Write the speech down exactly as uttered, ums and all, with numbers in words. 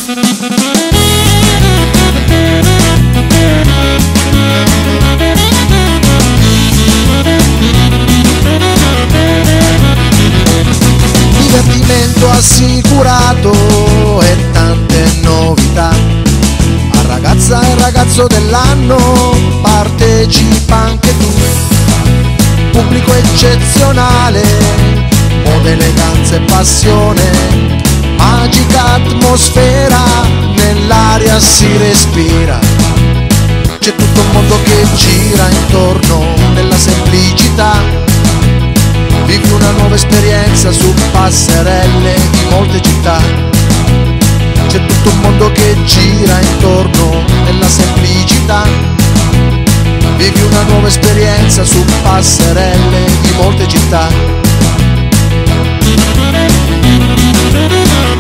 Divertimento assicurato e tante novità. A ragazza e ragazzo dell'anno partecipa anche tu. Pubblico eccezionale, moda, eleganza e passione. Magica atmosfera, nell'aria si respira. C'è tutto un mondo che gira intorno nella semplicità. Vivi una nuova esperienza su passerelle di molte città. C'è tutto un mondo che gira intorno nella semplicità. Vivi una nuova esperienza su passerelle di molte città.